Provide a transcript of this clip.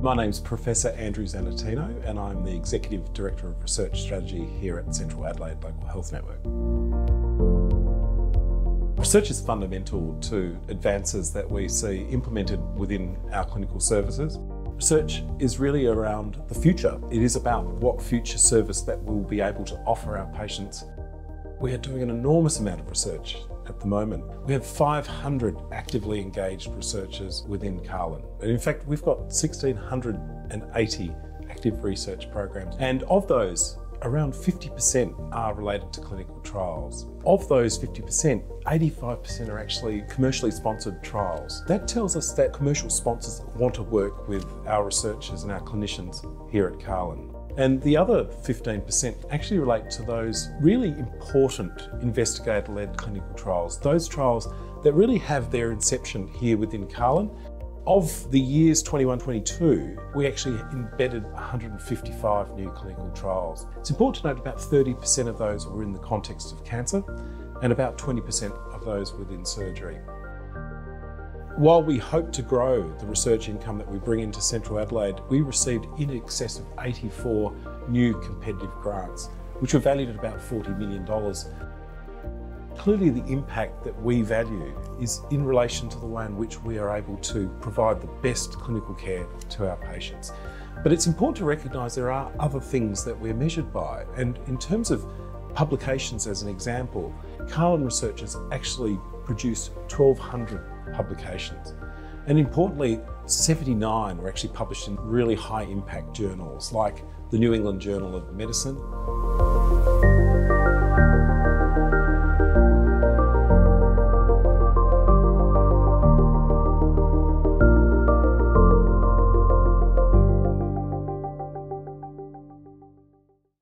My name's Professor Andrew Zannettino and I'm the Executive Director of Research Strategy here at Central Adelaide Local Health Network. Research is fundamental to advances that we see implemented within our clinical services. Research is really around the future. It is about what future service that we'll be able to offer our patients. We are doing an enormous amount of research at the moment. We have 500 actively engaged researchers within CALHN. And in fact, we've got 1,680 active research programs. And of those, around 50% are related to clinical trials. Of those 50%, 85% are actually commercially sponsored trials. That tells us that commercial sponsors want to work with our researchers and our clinicians here at CALHN. And the other 15% actually relate to those really important investigator-led clinical trials, those trials that really have their inception here within CALHN. Of the years 21-22, we actually embedded 155 new clinical trials. It's important to note about 30% of those were in the context of cancer and about 20% of those within surgery. While we hope to grow the research income that we bring into Central Adelaide, we received in excess of 84 new competitive grants, which were valued at about $40 million. Clearly the impact that we value is in relation to the way in which we are able to provide the best clinical care to our patients. But it's important to recognise there are other things that we're measured by, and in terms of publications as an example, CALHN researchers actually produce 1,200 publications. And importantly, 79 were actually published in really high impact journals like the New England Journal of Medicine,